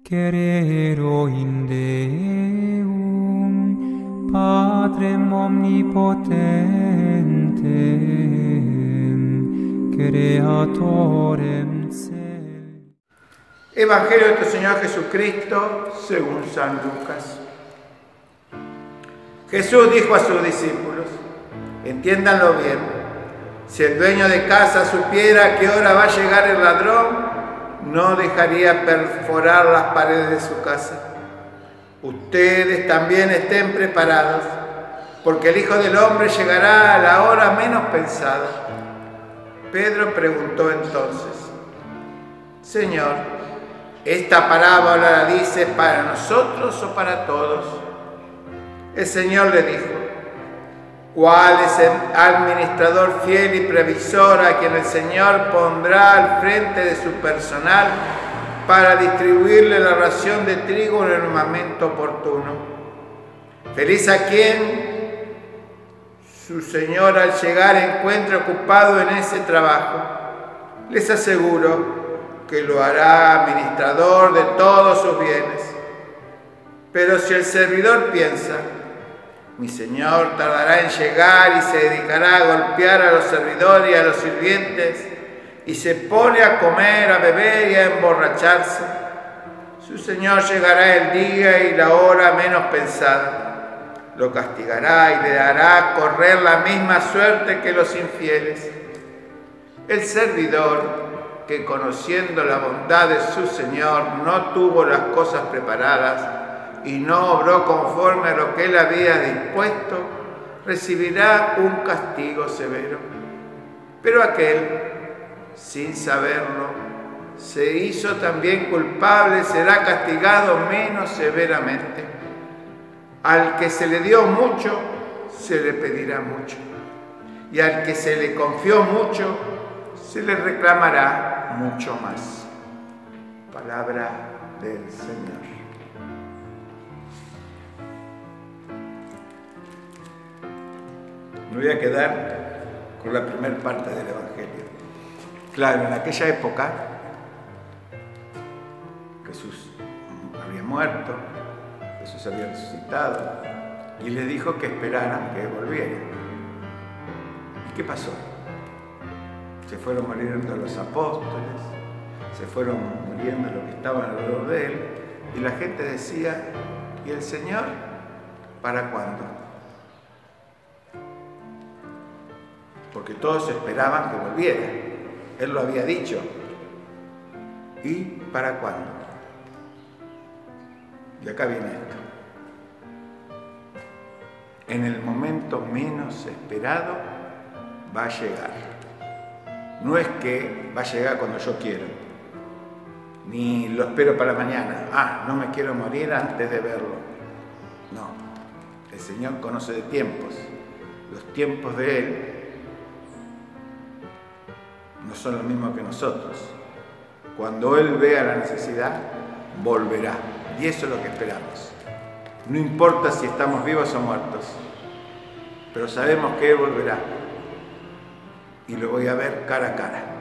Cerero in Deum, Patrem omnipotentem, Creatorem Cel. Evangelio de nuestro Señor Jesucristo según San Lucas. Jesús dijo a sus discípulos, entiéndanlo bien, si el dueño de casa supiera a qué hora va a llegar el ladrón, no dejaría perforar las paredes de su casa. Ustedes también estén preparados, porque el Hijo del Hombre llegará a la hora menos pensada. Pedro preguntó entonces, Señor, ¿esta parábola la dices para nosotros o para todos? El Señor le dijo, ¿cuál es el administrador fiel y previsor a quien el Señor pondrá al frente de su personal para distribuirle la ración de trigo en el momento oportuno? Feliz a quien su Señor al llegar encuentre ocupado en ese trabajo. Les aseguro que lo hará administrador de todos sus bienes. Pero si el servidor piensa, mi Señor tardará en llegar y se dedicará a golpear a los servidores y a los sirvientes, y se pone a comer, a beber y a emborracharse, su Señor llegará el día y la hora menos pensada, lo castigará y le dará correr la misma suerte que los infieles. El servidor, que conociendo la bondad de su Señor no tuvo las cosas preparadas, y no obró conforme a lo que él había dispuesto, recibirá un castigo severo. Pero aquel, sin saberlo, se hizo también culpable, será castigado menos severamente. Al que se le dio mucho, se le pedirá mucho. Y al que se le confió mucho, se le reclamará mucho más. Palabra del Señor. Me voy a quedar con la primera parte del Evangelio. Claro, en aquella época Jesús había muerto, Jesús había resucitado y les dijo que esperaran que volviera. ¿Y qué pasó? Se fueron muriendo los apóstoles, se fueron muriendo los que estaban alrededor de él y la gente decía, ¿y el Señor para cuándo? Porque todos esperaban que volviera. Él lo había dicho. ¿Y para cuándo? Y acá viene esto. En el momento menos esperado va a llegar. No es que va a llegar cuando yo quiero, ni lo espero para mañana. No me quiero morir antes de verlo. No, el Señor conoce de tiempos. Los tiempos de Él no son lo mismo que nosotros. Cuando Él vea la necesidad, volverá. Y eso es lo que esperamos. No importa si estamos vivos o muertos, pero sabemos que Él volverá. Y lo voy a ver cara a cara.